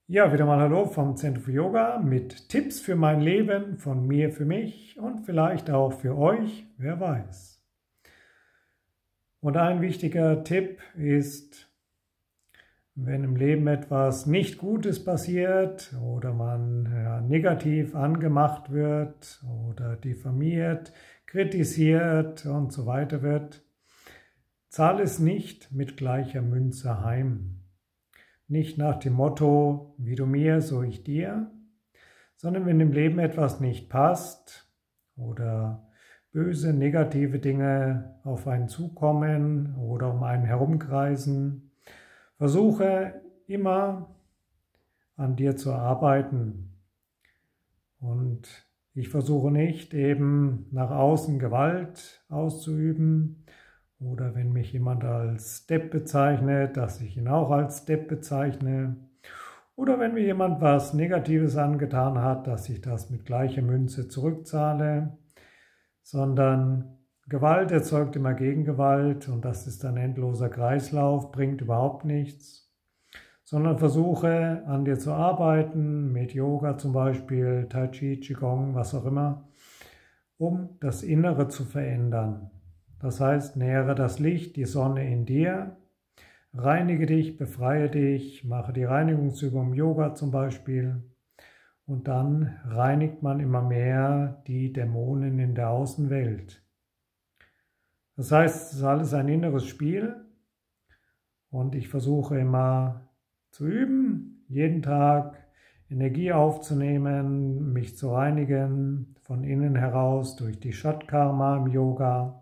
Ja, wieder mal Hallo vom Zentrum für Yoga mit Tipps für mein Leben, von mir für mich und vielleicht auch für euch, wer weiß. Und ein wichtiger Tipp ist, wenn im Leben etwas nicht Gutes passiert oder man negativ angemacht wird oder diffamiert, kritisiert und so weiter wird, zahl es nicht mit gleicher Münze heim. Nicht nach dem Motto, wie du mir, so ich dir, sondern wenn im Leben etwas nicht passt oder böse, negative Dinge auf einen zukommen oder um einen herumkreisen, versuche immer an dir zu arbeiten. Und ich versuche nicht eben nach außen Gewalt auszuüben, oder wenn mich jemand als Depp bezeichnet, dass ich ihn auch als Depp bezeichne. Oder wenn mir jemand was Negatives angetan hat, dass ich das mit gleicher Münze zurückzahle. Sondern Gewalt erzeugt immer Gegengewalt und das ist ein endloser Kreislauf, bringt überhaupt nichts. Sondern versuche an dir zu arbeiten, mit Yoga zum Beispiel, Tai Chi, Qigong, was auch immer, um das Innere zu verändern. Das heißt, nähere das Licht, die Sonne in dir, reinige dich, befreie dich, mache die Reinigungsübung im Yoga zum Beispiel und dann reinigt man immer mehr die Dämonen in der Außenwelt. Das heißt, es ist alles ein inneres Spiel und ich versuche immer zu üben, jeden Tag Energie aufzunehmen, mich zu reinigen, von innen heraus durch die Shat-Karma im Yoga.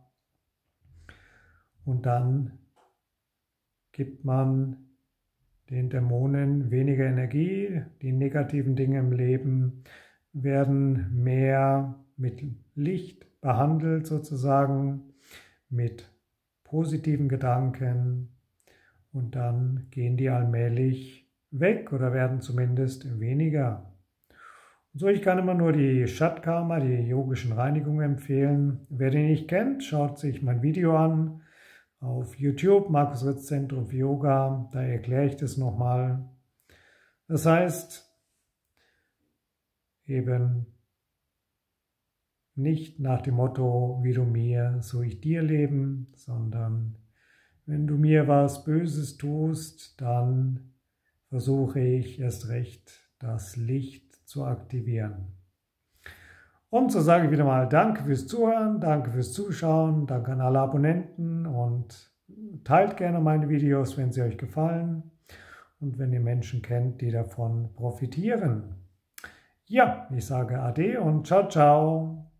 Und dann gibt man den Dämonen weniger Energie, die negativen Dinge im Leben werden mehr mit Licht behandelt sozusagen, mit positiven Gedanken und dann gehen die allmählich weg oder werden zumindest weniger. Und so, ich kann immer nur die Shat-Karma, die yogischen Reinigungen empfehlen. Wer die nicht kennt, schaut sich mein Video an. Auf YouTube, Markus Ritz Zentrum für Yoga, da erkläre ich das nochmal. Das heißt, eben nicht nach dem Motto, wie du mir, so ich dir leben, sondern wenn du mir was Böses tust, dann versuche ich erst recht, das Licht zu aktivieren. Und so sage ich wieder mal Danke fürs Zuhören, danke fürs Zuschauen, danke an alle Abonnenten und teilt gerne meine Videos, wenn sie euch gefallen und wenn ihr Menschen kennt, die davon profitieren. Ja, ich sage Ade und ciao, ciao.